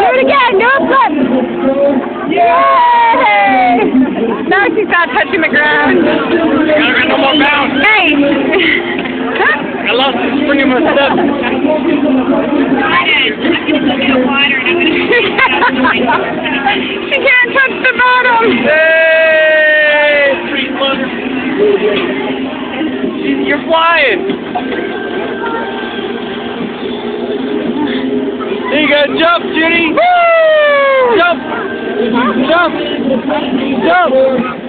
Do it again. Do a flip. Yay! Now she's not touching the ground. Gotta get no more bounce. Hey! I lost the spring in my step. I'm gonna get water and I'm gonna She can't touch the bottom. Hey! Free floater. You're flying. There you go. Jump, Judy. Woo! Jump. Jump. Jump.